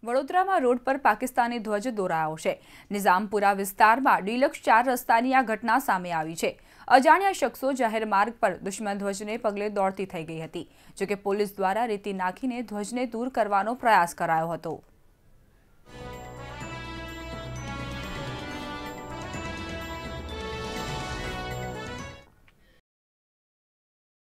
વડોદરામાં રોડ પર પાકિસ્તાની ધ્વજ દોરાયો છે। નિઝામપુરા વિસ્તારમાં ડિલક્સ 4 રસ્તાની આ ઘટના સામે આવી છે। અજાણ્યા શખ્સો જાહેર માર્ગ પર દુશ્મન ધ્વજને પગલે દોડતી થઈ ગઈ હતી, જોકે પોલીસ દ્વારા રેતી નાખીને ધ્વજને દૂર કરવાનો પ્રયાસ કરાયો હતો।